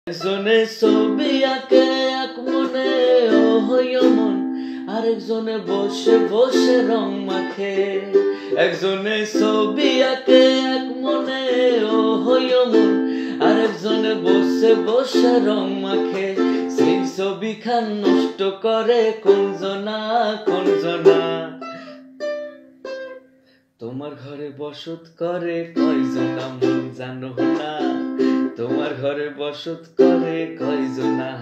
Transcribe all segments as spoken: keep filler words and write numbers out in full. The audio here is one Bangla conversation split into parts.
একজনে ছবি আঁকে এক মনে ও হইও মন, আরেকজনে বসে বসে রং মাখে। একজনে ছবি আঁকে এক মনে ও হইও মন, আরেকজনে বসে বসে রং মাখে। সেই ছবি খান নষ্ট করে কোন জনা কোন জনা। তোমার ঘরে বসত করে কয়জনা মন জানো না, তোমার ঘরে বসত করে কয়জনা।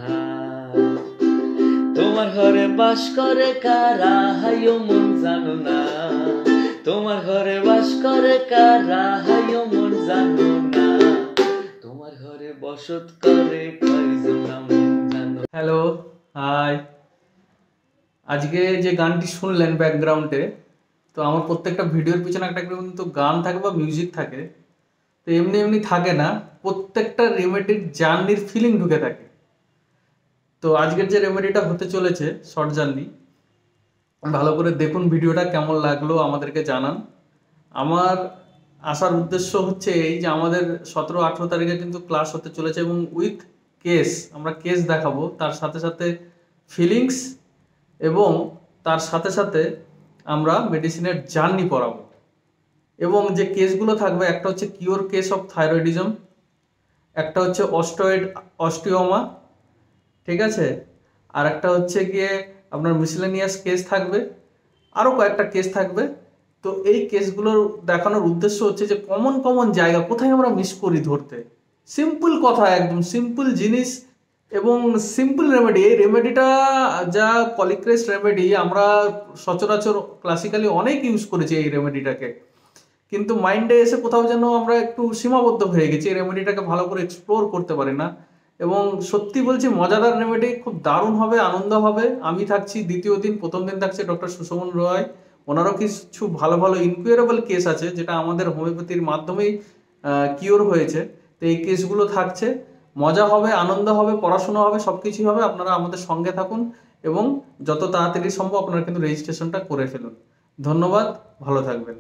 তোমার ঘরে বাস করে কারা হাইও মন জানো না, তোমার ঘরে বাস করে কারা হাইও মন জানো না। তোমার ঘরে বসত করে কয়জনা মন জানো। Hello, hi. আজকে যে গানটি শুনলেন ব্যাকগ্রাউন্ডে, তো আমার প্রত্যেকটা ভিডিওর পিছনে একটা কিন্তু গান থাকে বা মিউজিক থাকে। তো এমনি এমনি থাকে না, প্রত্যেকটা রেমেডির জার্নির ফিলিং ঢুকে থাকে। তো আজকের যে রেমেডিটা হতে চলেছে শর্ট জার্নি, ভালো করে দেখুন ভিডিওটা, কেমন লাগলো আমাদেরকে জানান। আমার আসার উদ্দেশ্য হচ্ছে এই যে আমাদের সতেরো আঠেরো তারিখে কিন্তু ক্লাস হতে চলেছে এবং উইথ কেস, আমরা কেস দেখাবো, তার সাথে সাথে ফিলিংস এবং তার সাথে সাথে আমরা মেডিসিনের জার্নি পড়াবো। এবং যে কেসগুলো থাকবে, একটা হচ্ছে কিওর কেস অফ থাইরয়েডিজম, একটা হচ্ছে অস্টয়েড অস্টিওমা, ঠিক আছে, আর একটা হচ্ছে গিয়ে আপনার মিসলেনিয়াস কেস থাকবে, আরও কয়েকটা কেস থাকবে। তো এই কেসগুলোর দেখানোর উদ্দেশ্য হচ্ছে যে কমন কমন জায়গা কোথায় আমরা মিস করি ধরতে। সিম্পল কথা, একদম সিম্পল জিনিস এবং সিম্পল রেমেডি। এই রেমেডিটা যা পলিক্রেস রেমেডি, আমরা সচরাচর ক্লাসিক্যালি অনেক ইউজ করেছি এই রেমেডিটাকে, কিন্তু মাইন্ডে এসে কোথাও যেন আমরা একটু সীমাবদ্ধ হয়ে গেছি, এই রেমেডিটাকে ভালো করে এক্সপ্লোর করতে পারি না। এবং সত্যি বলছি মজাদার রেমেডি, খুব দারুণ হবে, আনন্দ হবে। আমি থাকছি দ্বিতীয় দিন, প্রথম দিন থাকছে ডক্টর সুশমন রয়। ওনারও কিছু ভালো ভালো ইনকুয়ারেবল কেস আছে যেটা আমাদের হোমিওপ্যাথির মাধ্যমেই কিওর হয়েছে। তো এই কেসগুলো থাকছে, মজা হবে, আনন্দ হবে, পড়াশোনা হবে, সব কিছুই হবে। আপনারা আমাদের সঙ্গে থাকুন এবং যত তাড়াতাড়ি সম্ভব আপনারা কিন্তু রেজিস্ট্রেশনটা করে ফেলুন। ধন্যবাদ, ভালো থাকবেন।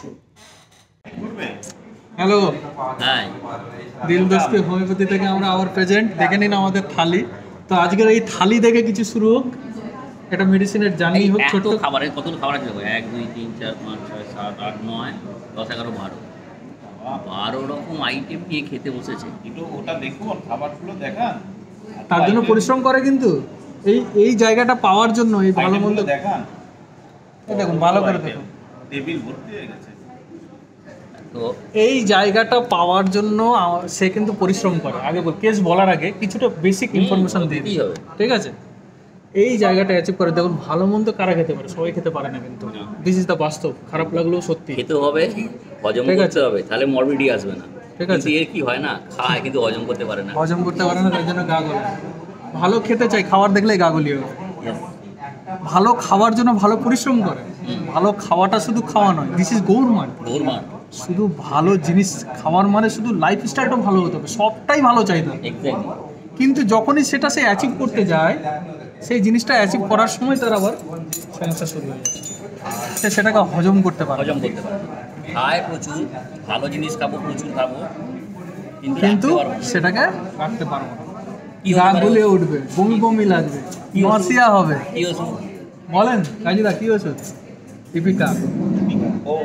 হ্যালো, দিল দোস্তে হোমিওপ্যাথি থেকে আমরা আবার প্রেজেন্ট। দেখে নিন আমাদের থালি। তো আজকের এই থালি দেখে কিছু শুরু হোক, এটা মেডিসিনের জার্নি হোক। ছোট খাবারের কত খাবার আছে? এক দুই তিন চার পাঁচ ছয় সাত আট নয় দশ এগারো বারো বারো রকম আইটেম নিয়ে খেতে বসেছে। একটু ওটা দেখুন, খাবারগুলো দেখান। তার জন্য পরিশ্রম করে কিন্তু এই এই জায়গাটা পাওয়ার জন্য। এই ভালো মন্দ দেখান, দেখুন, ভালো করে দেখুন, টেবিল ভর্তি হয়ে গেছে। তো এই জায়গাটা পাওয়ার জন্য সে কিন্তু পরিশ্রম করে। আগে বল, কেস বলার আগে কিছুটা বেসিক ইনফরমেশন দিয়ে দিই, ঠিক আছে? এই জায়গাটা অ্যাচিভ করে। দেখুন, ভালো মন্দ কারা খেতে পারে? সবাই খেতে পারে না, কিন্তু দিস ইজ দ্য বাস্তব। খারাপ লাগলেও সত্যি খেতে হবে, হজম করতে হবে, তাহলে মরবিডি আসবে না, ঠিক আছে? এর কি হয় না, খায় কিন্তু হজম করতে পারে না, হজম করতে পারে না, তার জন্য গা গলে। ভালো খেতে চাই, খাবার দেখলেই গা গলিয়ে হবে। ভালো খাওয়ার জন্য ভালো পরিশ্রম করে। ভালো খাওয়াটা শুধু খাওয়া নয়, দিস ইজ গৌরমান। গৌরমান শুধু ভালো জিনিস খাওয়ার মানে শুধু লাইফ স্টাইলটা ভালো হতে হবে, সবটাই ভালো চাইতে হবে। কিন্তু যখনই সেটা সে অ্যাচিভ করতে যায়, সেই জিনিসটা অ্যাচিভ করার সময় তার আবার সমস্যা শুরু হয়ে যায়। সে সেটাকে হজম করতে পারে, হজম করতে পারে। খায় প্রচুর, ভালো জিনিস খাবো, প্রচুর খাবো, কিন্তু সেটাকে রাখতে পারবো না। গা গুলে উঠবে, বমি বমি লাগবে, নসিয়া হবে। কি ওষুধ বলেন কাজিদা, কি ওষুধ? ইপিকা। ও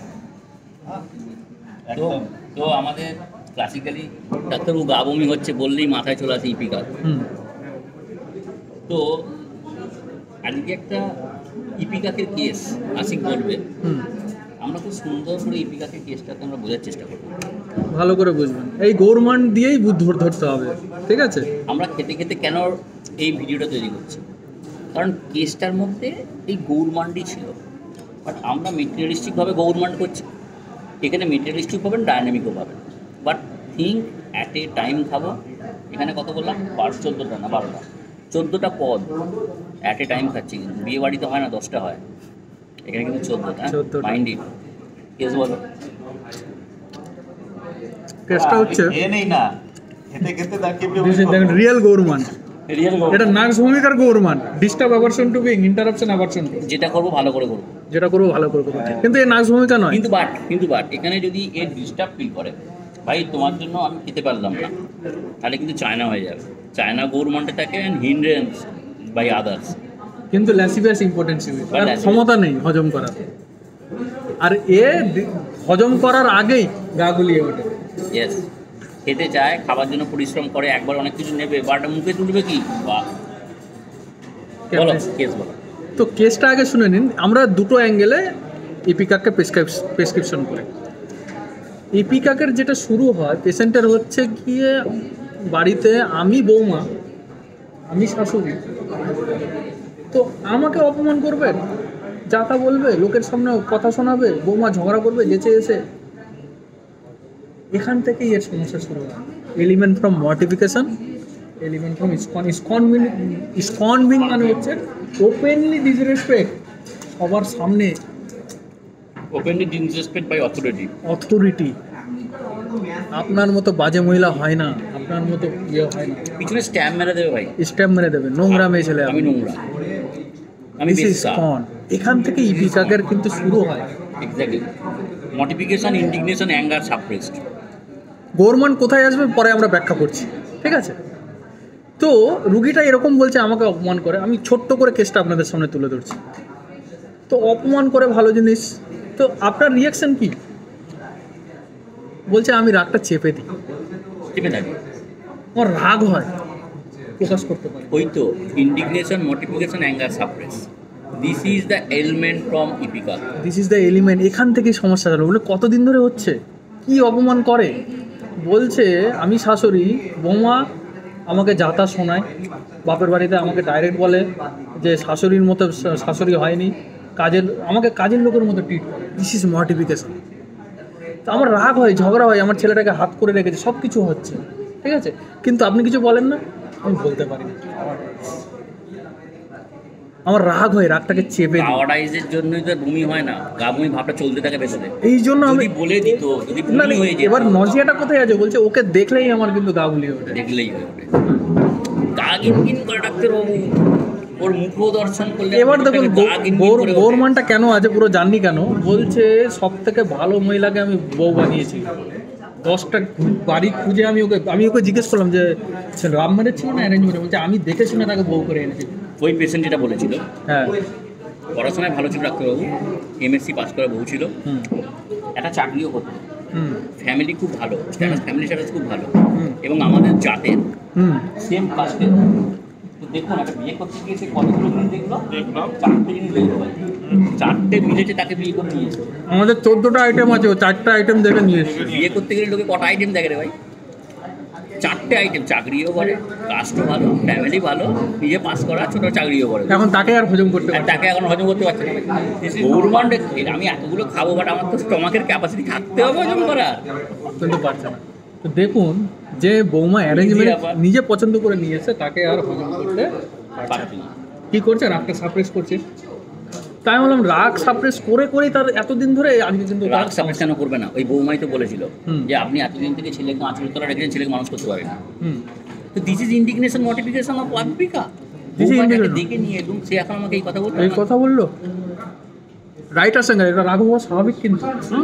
তো তো আমাদের ক্লাসিক্যালি ডাক্তারবাবু গা বমি হচ্ছে বললেই মাথায় চলে আসে ইপিকা। তো আজকে একটা ইপিকাকের কেস আশিক বলবে, আমরা খুব সুন্দর করে ইপিকাকের কেসটাকে আমরা বোঝার চেষ্টা করব, ভালো করে বুঝবেন। এই গৌরমান দিয়েই বুদ্ধ ধরতে হবে, ঠিক আছে? আমরা খেতে খেতে কেন এই ভিডিওটা তৈরি করছি, কারণ কেসটার মধ্যে এই গৌরমান্ডই ছিল, বাট আমরা মেটেরিয়ালিস্টিকভাবে গৌরমান্ড করছি। এখানে মেটেরিয়ালিস্টিক পাবেন, ডায়নামিকও পাবেন, but think at a time খাবো। এখানে কত বললাম? বারো চোদ্দোটা না বারোটা চোদ্দোটা পদ অ্যাট এ টাইম খাচ্ছি। কিন্তু বিয়ে বাড়িতে হয় না, দশটা হয়, এখানে কিন্তু চোদ্দোটা। Mind it. কেস বলো। কেসটা হচ্ছে এ নেই না, খেতে খেতে তার কি রিয়েল গৌরমান। এটা নার্স ভূমিকার গৌরমান। Disturb aversion to being, interruption aversion to. যেটা করবো ভালো করে করবো, যেটা করবো ভালো করে করবো, কিন্তু এই নার্স ভূমিকা নয়। কিন্তু বাট কিন্তু বাট এখানে যদি এর ডিস্টার্ব ফিল করে, ভাই তোমার জন্য আমি খেতে পারলাম না, তাহলে কিন্তু চায়না হয়ে যাবে। চায়না গভর্নমেন্টে থাকে অ্যান্ড হিন্ড্রেন্স বাই আদার্স। কিন্তু ল্যাসিভিয়াস ইম্পর্টেন্স তার ল্যাসিভিয়াস। ক্ষমতা নেই হজম করার, আর এ দি- হজম করার আগেই গা গুলিয়ে ওঠে। ইয়েস, খেতে চায়, খাবার জন্য পরিশ্রম করে, একবার অনেক কিছু নেবে, বারটা মুখে তুলবে কি বাহ। বলো কেস বলো। তো কেসটা আগে শুনে নিন। আমরা দুটো অ্যাঙ্গেলে ইপিকাকে প্রেসক্রিপশন করি। ইপিকাকের যেটা শুরু হয়, পেশেন্টের হচ্ছে গিয়ে বাড়িতে আমি বৌমা, আমি শাশুড়ি, তো আমাকে অপমান করবে, যা তা বলবে, লোকের সামনে কথা শোনাবে, বৌমা ঝগড়া করবে যেচে এসে। এখান থেকেই এর সমস্যা শুরু হয়। Element from mortification, element from ইসকন। ইসকন মিন ইসকন মিন মানে হচ্ছে ওপেনলি ডিসরেসপেক্ট, সবার সামনে openly disrespect by authority. Authority. আপনার মতো বাজে মহিলা হয় না, আপনার মতো ইয়ে হয় না, পিছনে স্ট্যাম্প মেরে দেবে ভাই, স্ট্যাম্প মেরে দেবে, নোংরা মেয়ে ছেলে আমি নোংরা, আমি দিস ইজ বেশ্যা। কন। এখান থেকে ইপিকাকের কিন্তু শুরু হয়। Exactly, modification, indignation, anger, suppressed. Government কোথায় আসবে পরে আমরা ব্যাখ্যা করছি, ঠিক আছে? তো রুগীটা এরকম বলছে আমাকে অপমান করে। আমি ছোট্ট করে কেসটা আপনাদের সামনে তুলে ধরছি। তো অপমান করে ভালো জিনিস, তো আপনার রিয়াকশন কি? বলছে আমি রাগটা চেপে দিই, চেপে থাকে, আমার রাগ হয়, প্রকাশ করতে পারি। ওই তো indignation, modification, anger, suppress. This is the element from ipecac. This is the element. এখান থেকেই সমস্যা হলো। বলে কতদিন ধরে হচ্ছে, কি অপমান করে, বলছে আমি শাশুড়ি, বৌমা আমাকে যাতা শোনায়, বাপের বাড়িতে আমাকে ডাইরেক্ট বলে যে শাশুড়ির মতো শাশুড়ি হয়নি, কাজের আমাকে কাজের লোকের মতো ট্রিট করে। This is mortification. তো আমার রাগ হয়, ঝগড়া হয়, আমার ছেলেটাকে হাত করে রেখেছে, সব কিছু হচ্ছে, ঠিক আছে, কিন্তু আপনি কিছু বলেন না, আমি বলতে পারি না। আমার রাগ হয়, রাগটাকে চেপে দিই। কাওয়ার্ডাইজের জন্যই তো বমি হয় না, গা বমি ভাবটা চলতে থাকে ভেতরে। এই জন্য আমি যদি বলে দিত, যদি না বমি না, হয়ে যেত, এবার নজিয়াটা কোথায় আছে? বলছে ওকে দেখলেই আমার কিন্তু গা গুলিয়ে ওঠে। দেখলেই হয়ে ওঠে, গা গিনগিন করে ডাক্তারবাবু, ওর মুখ দর্শন করলে এবার দেখুন গা গিনগিন করে ওঠে। গৌরমানটা কেন আছে পুরো জাননি কেন। বলছে সব থেকে ভালো মহিলাকে আমি বউ বানিয়েছি, দশটা বাড়ি খুঁজে আমি ওকে আমি ওকে জিজ্ঞেস করলাম যে রাম ম্যারেজ ছিল না অ্যারেঞ্জ ম্যারেজ? বলছে আমি দেখে শুনে তাকে বউ করে এনেছি। ওই পেশেন্ট যেটা বলেছিল, হ্যাঁ, পড়াশোনায় ভালো ছিল ডাক্তারবাবু, এমএসসি পাস করা বউ ছিল, হুম একটা চাকরিও করতো, হুম ফ্যামিলি খুব ভালো, ফ্যামিলি স্ট্যাটাস খুব ভালো, হুম। এবং আমাদের জাতের হুম সেম কাস্টের। তো দেখুন, একটা বিয়ে করতে গিয়ে সে কতগুলো মিল দেখলো, দেখলাম চারটে জিনিস দেখলো ভাই, চারটে মিলেছে তাকে বিয়ে করে নিয়েছে। আমাদের চোদ্দোটা আইটেম আছে, ও চারটা আইটেম দেখে নিয়ে এসেছে। বিয়ে করতে গেলে লোকে কটা আইটেম দেখে রে ভাই? চারটে আইটেম, চাকরিও করে, কাস্টও ভালো, ফ্যামিলি ভালো, নিজে পাস করা, ছোট চাকরিও করে, এখন তাকে আর হজম করতে আর পারছে না। তাকে এখন হজম করতে পারছে না। গৌরমান্ডে আমি এতগুলো খাবো, বাট আমার তো স্টমাকের ক্যাপাসিটি থাকতে হবে হজম করার, কিন্তু পারছে না। তো দেখুন, যে বৌমা অ্যারেঞ্জমেন্ট আবার। নিজে পছন্দ করে নিয়েছে, তাকে আর হজম করতে পারছি না। কি করছে? রাগটা সাপ্রেস করছে। তাই বললাম রাগ সাপ্রেস করে করেই তার এতদিন ধরে আজকে কিন্তু তার রাগ সাপোর্ট কেন করবে না? ওই বৌমাই তো বলেছিল হুম। যে আপনি এতদিন থেকে ছেলেকে আঁচল তলা রেখেছেন, ছেলেকে মানুষ করতে পারেন না। হুম তো this is indignation, modification of ওয়াইফিকা। This is বৌমাটাকে indignation. দেখে নিয়ে এবং সে এখন আমাকে এই কথা বললো এই না। কথা বললো রাইটার সঙ্গে, এটা রাগ হওয়া স্বাভাবিক কিন্তু।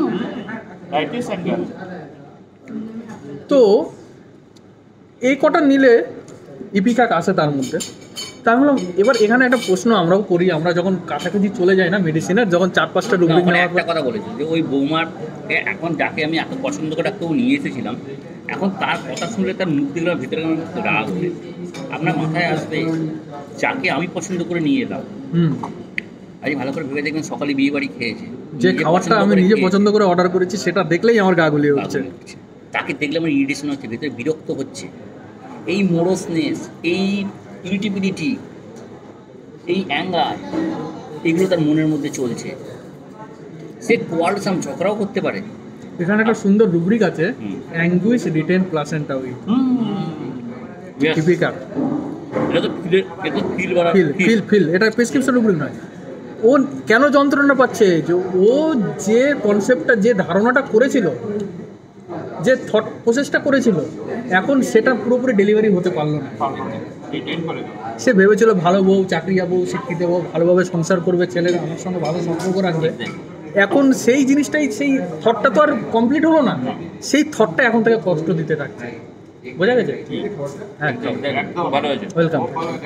তো এই কটা নিলে ইপিকাক আসে তার মধ্যে। তাই বললাম এবার এখানে একটা প্রশ্ন আমরাও করি, আমরা যখন কাছাকাছি চলে যাই না মেডিসিনের, যখন চার পাঁচটা না, রুগী ওখানে নেওয়ার একটা পর, কথা বলেছি যে ওই বৌমার এখন যাকে আমি এত পছন্দ করে ডাক্তারবাবু নিয়ে এসেছিলাম, এখন তার কথা শুনলে তার মুখ দেখলে ভিতরে আমার রাগ ওঠে। আপনার মাথায় আসবে যাকে আমি পছন্দ করে নিয়ে এলাম, হুম আজ ভালো করে ভেবে দেখবেন সকালে বিয়ে বাড়ি খেয়েছে, যে নিজে খাবারটা পছন্দ আমি করে নিজে খেয়েছে, পছন্দ করে অর্ডার করেছি, সেটা দেখলেই আমার গা গুলিয়ে রাগ উঠছে। উঠছে। তাকে দেখলে আমার ইরিটেশন হচ্ছে, ভিতরে বিরক্ত হচ্ছে। এই মোরসনেস, এই ইরিটেবিলিটি, এই অ্যাঙ্গার, এগুলো তার মনের মধ্যে চলছে। সে কোয়ালসাম ঝগড়াও করতে পারে। এখানে একটা সুন্দর রুব্রিক আছে, হুম। Anguish written placenta with Yes. Ipecac. এটা তো ফিল, এটা তো ফিল বাড়া ফিল ফিল ফিল এটা প্রেসক্রিপশন রুব্রিক নয়। ও কেন যন্ত্রণা পাচ্ছে? যে ও যে কনসেপ্টটা, যে ধারণাটা করেছিল, যে থট প্রসেসটা করেছিল, এখন সেটা পুরোপুরি ডেলিভারি হতে পারলো না। সে ভেবেছিল ভালো বউ, চাকরি বউ, শিক্ষিত বউ, ভালোভাবে সংসার করবে, ছেলের আমার সঙ্গে ভালো সম্পর্ক রাখবে, এখন সেই জিনিসটাই, সেই থটটা তো আর কমপ্লিট হলো না, সেই থটটা এখন থেকে কষ্ট দিতে থাকছে। বোঝা গেছে? হ্যাঁ, একদম ভালো হয়েছে। ওয়েলকাম।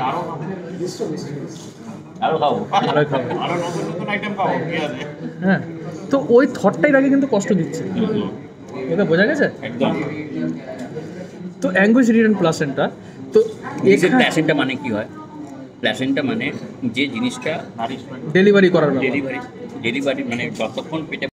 আরো খাও, আরো খাও। আরো নতুন নতুন আইটেম খাও, কি আছে? হ্যাঁ, তো ওই থটটাই তাকে কিন্তু কষ্ট দিচ্ছে। ওকে বোঝা গেছে? একদম। তো অ্যাঙ্গুইশ রিডেন প্লাসেন্টা, তো প্ল্যাসেন্টা মানে কি হয়? প্ল্যাসেন্টা মানে যে জিনিসটা ডেলিভারি করার ব্যাপার। ডেলিভারি ডেলিভারি মানে যতক্ষণ পেটে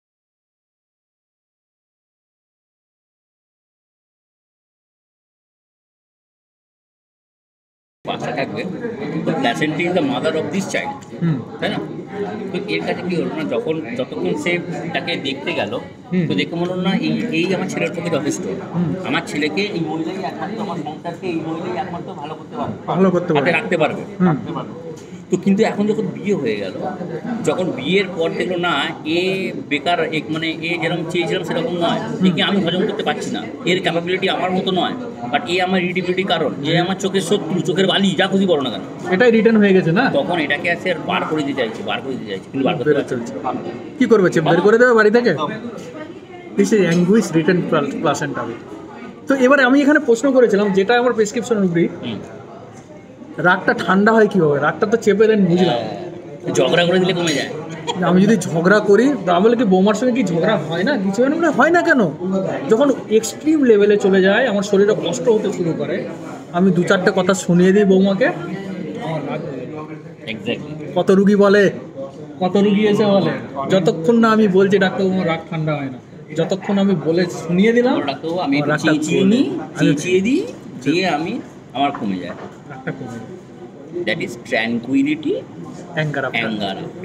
বাচ্চা থাকবে, তো placenta is the mother of this child, হুম, তাই না? তো এর কাছে কি হলো না, যখন যতক্ষণ সে তাকে দেখতে গেল, হুম। তো দেখে মনে হলো না এই এই আমার ছেলের পক্ষে যথেষ্ট, হুম। আমার ছেলেকে এই মহিলাই একমাত্র, আমার সংসারকে এই মহিলাই একমাত্র ভালো করতে পারবে, ভালো করতে হাতে পারে। রাখতে পারবে। হুম, তো কিন্তু এখন যখন বিয়ে হয়ে গেল, যখন বিয়ের পর দেখলো না এ বেকার, এক মানে এ যেরকম চেয়েছিলাম সেরকম নয়, একে আমি হজম করতে পারছি না, এর ক্যাপাবিলিটি আমার মতো নয়, বাট এ আমার রিডিবিলিটি, কারণ এ আমার চোখের শত্রু, চোখের বালি, যা খুশি বলো না কেন, এটাই রিটার্ন হয়ে গেছে না? তখন এটাকে আসে আর বার করে দিতে চাইছে, বার করে দিতে চাইছে, কিন্তু বার করতে বেরো পারছে না। চলছে। কি করবে, চেপ বের করে দেবে বাড়ি থেকে? This is anguish return placenta. তো এবারে আমি এখানে প্রশ্ন করেছিলাম, যেটা আমার প্রেসক্রিপশন অনুযায়ী, হুম। রাগটা ঠান্ডা হয় কিভাবে? রাগটা তো চেপে দেন, বুঝলাম। ঝগড়া করে দিলে কমে যায়। আমি যদি ঝগড়া করি তাহলে কি বৌমার সঙ্গে কি ঝগড়া হয় না? কিছু হয় না? হয় না কেন? যখন এক্সট্রিম লেভেলে চলে যায়, আমার শরীরে কষ্ট হতে শুরু করে, আমি দু চারটে কথা শুনিয়ে দিই বৌমাকে, আমার রাগ হয়ে যায়। এক্স্যাক্টলি। কত রুগী বলে, কত রুগী এসে বলে, যতক্ষণ না আমি বলছি ডাক্তারবাবু আমার রাগ ঠান্ডা হয় না, যতক্ষণ আমি বলে শুনিয়ে দিলাম, ডাক্তারবাবু আমি আমার একটু রাগটা চেঁচিয়ে নিই, আমি চেঁচিয়ে দিই, দিয়ে আমি আমার কমে যায়। রাগটা কমে যায়। That is tranquility anger after. Anger after.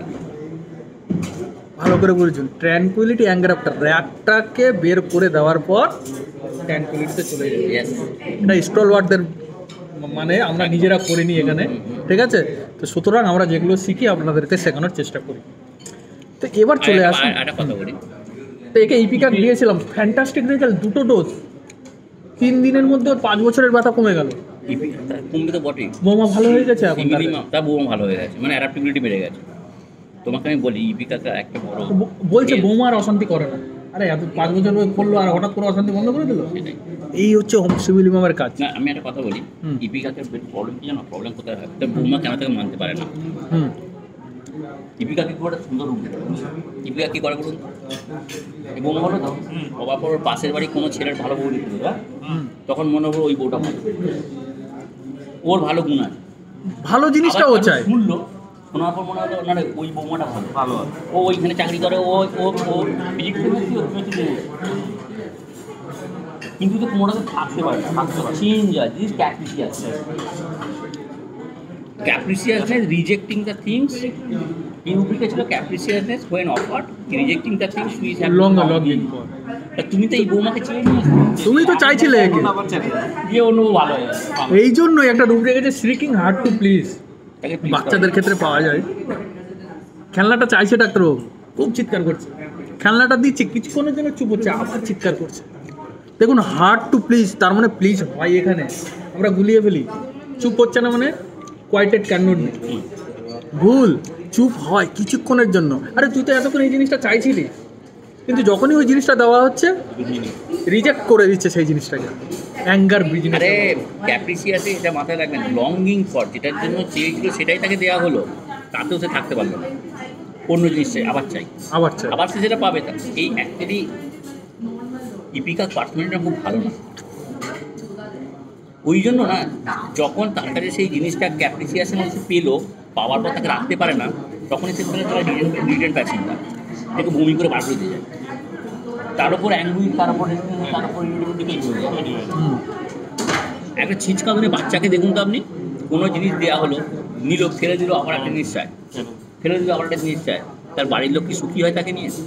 ভালো করে বলছেন, ট্র্যাঙ্কুইলিটি অ্যাঙ্গার আফটার। রাগটাকে বের করে দেওয়ার পর ট্র্যাঙ্কুইলিটিতে চলে যাবে। ইয়েস। এটা স্টলওয়ার্ডদের মানে আমরা নিজেরা করিনি এখানে, ঠিক আছে? তো সুতরাং আমরা যেগুলো শিখি আপনাদেরকে শেখানোর চেষ্টা করি। তো এবার চলে আসুন, একটা কথা বলি, তো একে ইপিকাক দিয়েছিলাম, ফ্যান্টাস্টিক রেজাল্ট, দুটো ডোজ, তিন দিনের মধ্যে ওর পাঁচ বছরের ব্যথা কমে গেল। কমবে তো বটেই, বৌমা ভালো হয়ে গেছে এখন, তার। মিনিমাম তার বৌমা ভালো হয়ে গেছে, মানে অ্যাডাপ্টিবিলিটি বেড়ে গেছে। তোমাকে আমি বলি ইপিকাকা একটা বড় তো ব- বলছে বৌমা আর অশান্তি করে না। আরে এত পাঁচ বছর করলো আর হঠাৎ করে অশান্তি বন্ধ করে দিল। সেটাই এই হচ্ছে হোমসিবিলিমামের কাজ। না। আমি একটা কথা বলি, হুম। ইপিকাকের প্রবলেম কি জানো? প্রবলেম কোথায় হয়? তার বৌমা কেন তাকে মানতে পারে না। হুম, ইপিকা কি করে সুন্দর রূপ দেয়, ইপিকা কি করে বলুন তো? এই বৌমা বলো তো, অবাক ওর পাশের বাড়ি কোনো ছেলের ভালো বউ দিতে দেবে, হুম। তখন মনে হবে ওই বউটা ভালো, ওর ভালো গুণ আছে। ভালো জিনিসটা ও আবার চায়। শুনলো, শোনার পর মনে হলো না রে, ওই বৌমাটা ভালো, ভালো ও ওইখানে চাকরি করে, ও ও ও ফিজিক্স কিন্তু তো কোনোটাতে থাকতে পারে না, থাকতে পারে চেঞ্জ হয়, this capriciousness. Capriciousness, rejecting the things. ইউপিকে ছিল capriciousness when offered, rejecting the things which have long not long been. তুমি তো এই বৌমাকে চেয়ে নিয়েছো, তুমি তো চাইছিলে একে। দিয়ে অন্য বউ ভালো হয়ে যাবে। এই জন্যই একটা রূপ রেখেছে, শ্রিকিং হার্ড টু প্লিজ। তাকে please বাচ্চাদের করো। ক্ষেত্রে পাওয়া যায়। খেলনাটা চাইছে ডাক্তারবাবু, খুব চিৎকার করছে, খেলনাটা দিচ্ছে, কিছুক্ষণের জন্য চুপ হচ্ছে, আবার চিৎকার করছে। দেখুন, হার্ড টু প্লিজ, তার মানে প্লিজ হয় এখানে, আমরা গুলিয়ে ফেলি। চুপ হচ্ছে না মানে কোয়াইটেড ক্যান নট বি, ভুল। চুপ হয় কিছুক্ষণের জন্য। আরে তুই তো এতক্ষণ এই জিনিসটা চাইছিলি, কিন্তু যখনই ওই জিনিসটা দেওয়া হচ্ছে রিজেক্ট করে দিচ্ছে সেই জিনিসটাকে। Anger business. আরে ক্যাপ্রিসিয়াসে এটা মাথায় রাখবেন, লঙ্গিং ফর, যেটার জন্য চেয়েছিল সেটাই তাকে দেওয়া হলো, তাতেও সে থাকতে পারলো না, অন্য জিনিস চাই, আবার চাই, আবার চাই। আবার সে যেটা পাবে তা। এই অ্যাকচুয়ালি ইপিকার পার্সোনালিটিটা খুব ভালো না, ওই জন্য না, যখন তার কাছে সেই জিনিসটা ক্যাপ্রিসিয়াসের মধ্যে পেলো, পাওয়ার পর তাকে রাখতে পারে না, তখনই সে বলে তারা রিটেন প্যাসেঞ্জা থেকে বমি করে বার করে দিয়ে যায়। তার উপর অ্যাঙ্গুইজ, তার উপর তার উপর একটা ছিঁচকা ধরে বাচ্চাকে দেখুন তো আপনি, কোনো জিনিস দেওয়া হলো, নিল, ফেলে দিল, আবার একটা জিনিস চায়, ফেলে দিল, আবার একটা জিনিস চায়, তার বাড়ির লোক কি সুখী হয় তাকে নিয়ে?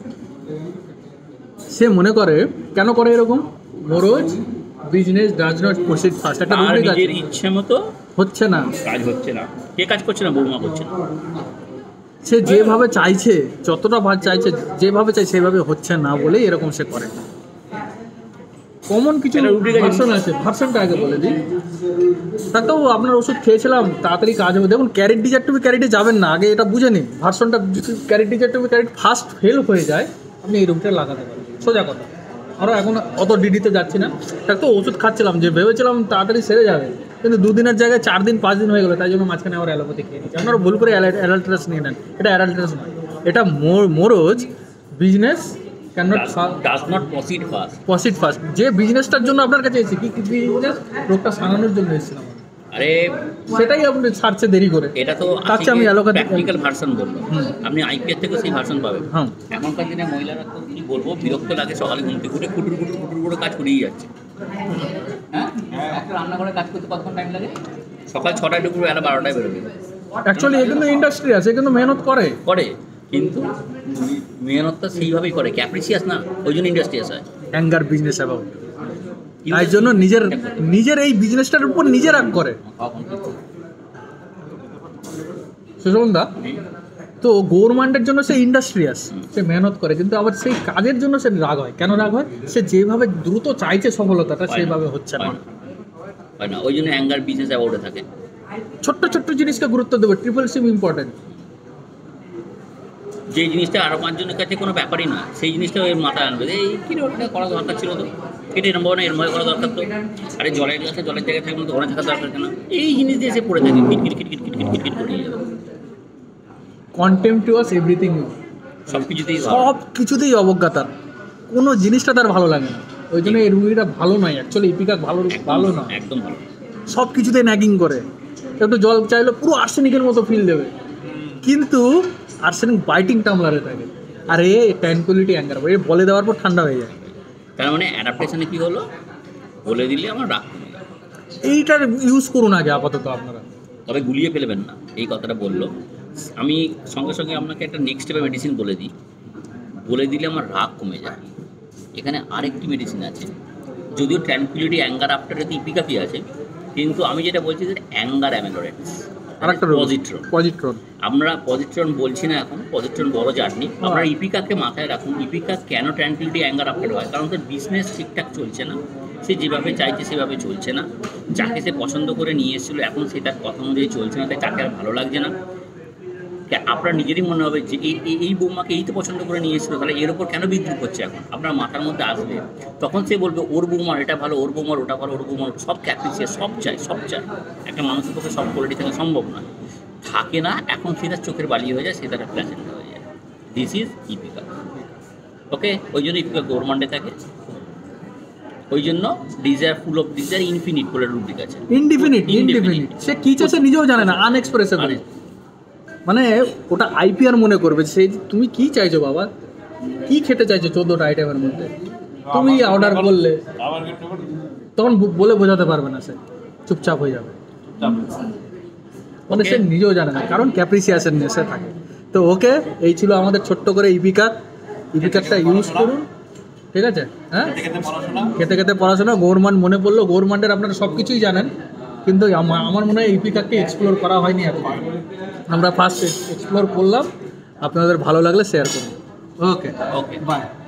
সে মনে করে, কেন করে এরকম? Morose business does not proceed fast. একটা তার রুব্রিক আছে, নিজের ইচ্ছে মতো হচ্ছে না, কাজ হচ্ছে না। কে কাজ করছে না? বৌমা করছে না। সে যেভাবে চাইছে, যতটা ভাগ চাইছে, যেভাবে চাই সেভাবে হচ্ছে না বলেই এরকম সে করে। কমন কিছু ভার্সন আছে, ভার্সনটা আগে বলে দিই। ডাক্তারবাবু আপনার ওষুধ খেয়েছিলাম, তাড়াতাড়ি কাজ হবে। দেখুন ক্যারেট ডিজার টু ক্যারেটে যাবেন না, আগে এটা বুঝে নিন ভার্সনটা। Carat desire to carat first fail হয়ে যায়, আপনি এই রুমটা লাগাতে পারেন, সোজা কথা। আমরা এখন অত ডিডিতে যাচ্ছি না। ডাক্তার ওষুধ খাচ্ছিলাম, যে ভেবেছিলাম তাড়াতাড়ি সেরে যাবে, কিন্তু দুদিনের জায়গায় চার দিন পাঁচ দিন হয়ে গেলো, তাই জন্য মাঝখানে আবার অ্যালোপ্যাথি খেয়ে নিচ্ছি। আপনারা ভুল করে অ্যাডাল্ট্রাস নিয়ে নেন, এটা অ্যাডাল্ট্রাস নয়, এটা morose business can not does not proceed fast. Proceed fast. যে বিজনেসটার জন্য আপনার কাছে এসেছি, কি কি বিজনেস? রোগটা সারানোর জন্য এসেছিলাম, আরে সেটাই আপনি ছাড়ছে দেরি করে। এটা তো তাচ্ছে আমি অ্যালোপ্যাথি প্র্যাকটিক্যাল ভার্সন বলবো, আপনি আইপিএর থেকে সেই ভার্সন পাবেন। হ্যাঁ, এখনকার দিনে মহিলারা তো কি বলবো, বিরক্ত লাগে, সকালে ঘুম থেকে উঠে কুটুর কুটুর কুটুর করে কাজ করেই যাচ্ছে। হ্যাঁ, একটা রান্নাঘরে কাজ করতে কতক্ষণ টাইম লাগে? সকাল ছটায় ঢুকবে, বেলা বারোটায় বেরোবে। অ্যাকচুয়ালি এ কিন্তু ইন্ডাস্ট্রি আছে, এ কিন্তু মেহনত করে করে কিন্তু মেহনতটা সেইভাবেই করে, ক্যাপ্রিসিয়াস না, ওই জন্য ইন্ডাস্ট্রিয়াস হয়। অ্যাঙ্গার বিজনেস অ্যাবাউট, তাই জন্য নিজের নিজের এই বিজনেসটার উপর নিজে রাগ করে। সুশোভনদা, তো গভর্নমেন্টের জন্য সে ইন্ডাস্ট্রিয়াস, সে মেহনত করে, কিন্তু আবার সেই কাজের জন্য সে রাগ হয়। কেন রাগ হয়? সে যেভাবে দ্রুত চাইছে সফলতাটা, সেইভাবে হচ্ছে না, হয় না, ওই জন্য অ্যাঙ্গার বিজনেস অ্যাবাউটে থাকে। ছোট্ট ছোট্ট জিনিসকে গুরুত্ব দেবে, ট্রিপল সিম ইম্পর্টেন্ট। যে জিনিসটা আরো পাঁচজনের কাছে কোনো ব্যাপারই না, সেই জিনিসটা ওই মাথায় আনবে, এই কি ওটা করা দরকার ছিল, তো এটা এরম না এরম করা দরকার, তো আরে জলের গ্লাসে জলের জায়গায় থাকলে তো ওখানে থাকা দরকার কেন? এই জিনিস দিয়ে সে পড়ে থাকে, কিটকিট কিটকিট কিটকিট কিটকিট করে যাবে। কন্টেম্পচুয়াস এভরিথিং, সব কিছুতেই সব কিছুতেই অবজ্ঞাতা, কোনো জিনিসটা তার ভালো লাগে না। ওই জন্য এই রুগীটা ভালো নয়, অ্যাকচুয়ালি ইপিকাক ভালো ভালো না, একদম ভালো। সব কিছুতেই ন্যাগিং করে, একটু জল চাইলে পুরো আর্সেনিকের মতো ফিল দেবে, কিন্তু আর্সেনিক বাইটিং টামলারে থাকে। আর এ ট্যাঙ্কুইলিটি অ্যাঙ্গার এ বলে দেওয়ার পর ঠান্ডা হয়ে যায়। তার মানে অ্যাডাপ্টেশনে কি হলো, বলে দিলে আমার রাগ কমে গেল। এইটার ইউজ করুন আগে আপাতত আপনারা, তবে গুলিয়ে ফেলবেন না, এই কথাটা বললো। আমি সঙ্গে সঙ্গে আপনাকে একটা নেক্সট স্টেপে মেডিসিন বলে দিই, বলে দিলে আমার রাগ কমে যায়। এখানে আরেকটি মেডিসিন আছে, যদিও ট্র্যাঙ্কুইলিটি অ্যাঙ্গার আফটারে তো ইপিকাকি আছে, কিন্তু আমি যেটা বলছি যে অ্যাঙ্গার অ্যামেলোরেটস, আরেকটা পজিট্রন। পজিট্রন আমরা পজিট্রন বলছি না এখন, পজিট্রন বড় জার্নি। আপনারা ইপিকাকে মাথায় রাখুন, ইপিকা কেন ট্র্যাঙ্কুইলিটি অ্যাঙ্গার আফটার হয়? কারণ তার বিজনেস ঠিকঠাক চলছে না, সে যেভাবে চাইছে সেভাবে চলছে না, যাকে সে পছন্দ করে নিয়ে এসেছিলো এখন সে তার কথা অনুযায়ী চলছে না, তাই তাকে আর ভালো লাগছে না। আপনার নিজেরই মনে হবে যে এই এই বৌমাকে এই তো পছন্দ করে নিয়ে এসেছিলো, তাহলে এর ওপর কেন বিদ্রুপ হচ্ছে? এখন আপনার মাথার মধ্যে আসবে, তখন সে বলবে ওর বৌমার এটা ভালো, ওর বৌমার ওটা ভালো, ওর বৌমার সব ক্যাপ্রিসিয়াস, সব চাই সব চায়। একটা মানুষের পক্ষে সব কোয়ালিটি থাকা সম্ভব নয়, থাকে না। এখন সে তার চোখের বালি হয়ে যায়, সে তার প্ল্যাসেন্টা হয়ে যায়। This is ipeca. ওকে, ওই জন্য ইপিকা গভর্নমেন্টে থাকে, ওই জন্য desire full of desire infinite বলে রুব্রিক আছে। ইনডিফিনিট ইনডিফিনিট সে কি চাইছে নিজেও জানে না, আনএক্সপ্রেসেবল। মানে ওটা আইপিআর মনে করবে সেই তুমি কি চাইছো বাবা, কি খেতে চাইছো চোদ্দোটা আইটেমের মধ্যে, তুমি অর্ডার করলে তখন বলে বোঝাতে পারবে না, সে চুপচাপ হয়ে যাবে। মানে সে নিজেও জানে না, কারণ ক্যাপ্রিসিয়াসের নেশে থাকে। তো ওকে, এই ছিল আমাদের ছোট্ট করে ইপিকাক। ইপিকাকটা ইউজ করুন, ঠিক আছে? হ্যাঁ, খেতে খেতে পড়াশোনা। গভর্নমেন্ট মনে পড়লো, গভর্নমেন্টের আপনারা সব কিছুই জানেন, কিন্তু আমার মনে হয় ইপিকাককে এক্সপ্লোর করা হয়নি এখন। আমরা ফার্স্ট এক্সপ্লোর করলাম, আপনাদের ভালো লাগলে শেয়ার করুন। Okay, okay, by.